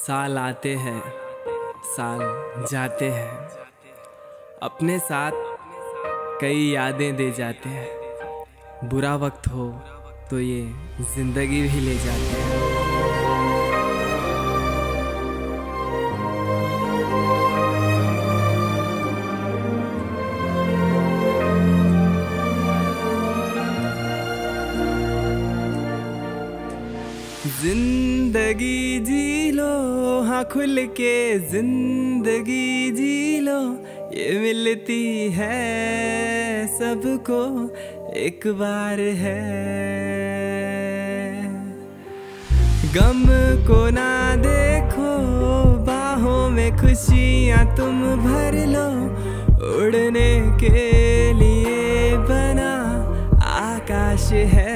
साल आते हैं, साल जाते हैं, अपने साथ कई यादें दे जाते हैं। बुरा वक्त हो तो ये जिंदगी भी ले जाते हैं। जिंदगी जी लो, हाँ खुल के जिंदगी जी लो, ये मिलती है सबको एक बार है। गम को ना देखो, बाहों में खुशियाँ तुम भर लो, उड़ने के लिए बना आकाश है।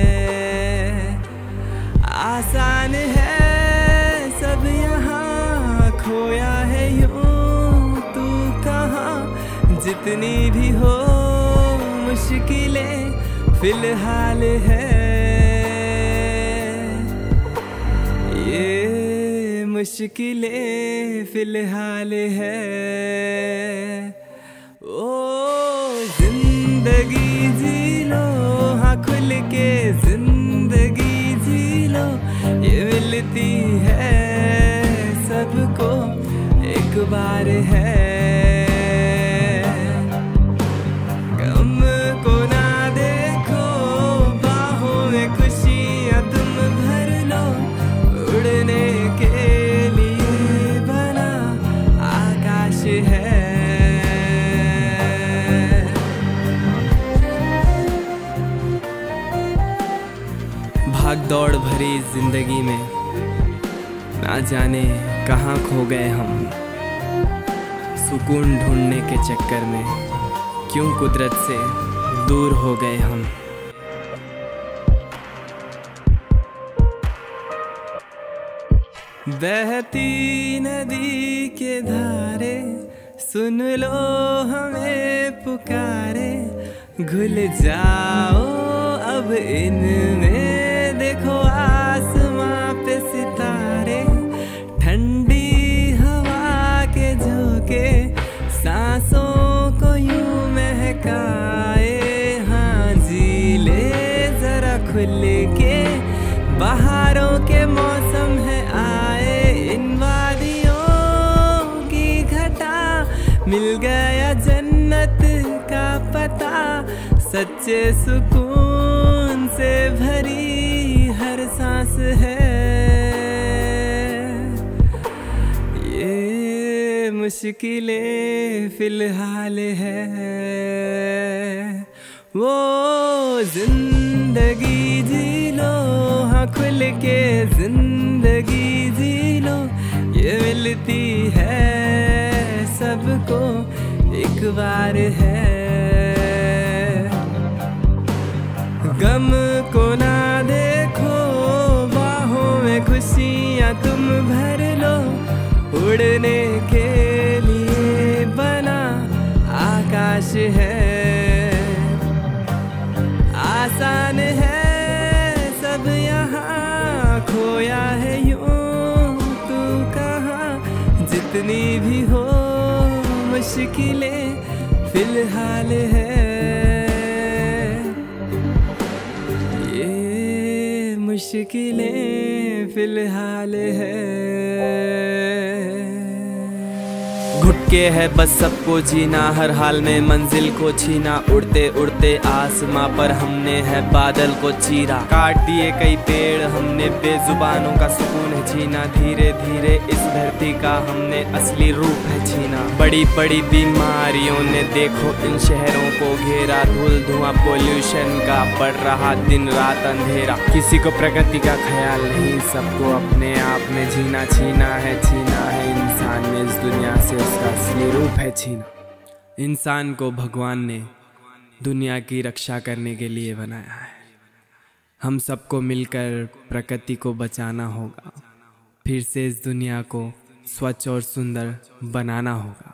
आसान है सब यहाँ, खोया है यूं तू कहाँ। जितनी भी हो मुश्किलें फिलहाल है, ये मुश्किलें फिलहाल है। ओ जिंदगी जी लो, हाँ खुल के जिंदगी जी लो, ये मिलती है सबको एक बार है। गम को ना देखो, बाहों में खुशियाँ तुम भर लो, उड़ने के लिए बना आकाश है। भाग दौड़ भरी जिंदगी में ना जाने कहाँ खो गए हम। सुकून ढूंढने के चक्कर में क्यों कुदरत से दूर हो गए हम। बहती नदी के धारे सुन लो हमें पुकारे, घुल जाओ अब इनमें, देखो आसमां पे सितारे। ठंडी हवा के झोंके सांसों को यूं महकाए, हाँ जी ले जरा खुल के, बहारों के मौसम है आए। इन वादियों की घटा मिल गया जन्नत का पता, सच्चे सुकून से भरी हर सांस है। ये मुश्किलें फिलहाल है, वो जिंदगी जी लो, हाँ खुल के जिंदगी जी लो, ये मिलती है सबको एक बार है। गम को ना देखो, बाहों में खुशियाँ तुम भर लो, उड़ने के लिए बना आकाश है। आसान है सब यहाँ, खोया है यूं तू कहाँ। जितनी भी हो मुश्किलें फिलहाल है, मुश्किलें फिलहाल है। घुट के है बस सबको जीना, हर हाल में मंजिल को छीना। उड़ते उड़ते आसमां पर हमने है बादल को चीरा। काट दिए कई पेड़ हमने, बेजुबानों का सुकून है छीना। धीरे धीरे इस धरती का हमने असली रूप है छीना। बड़ी बड़ी बीमारियों ने देखो इन शहरों को घेरा। धूल धुआं पोल्यूशन का बढ़ रहा दिन रात अंधेरा। किसी को प्रगति का ख्याल नहीं, सबको अपने आप में जीना छीना है। छीना है इंसान ने इस दुनिया से उसका असली रूप है छीना। इंसान को भगवान ने दुनिया की रक्षा करने के लिए बनाया है। हम सबको मिलकर प्रकृति को बचाना होगा, फिर से इस दुनिया को स्वच्छ और सुंदर बनाना होगा।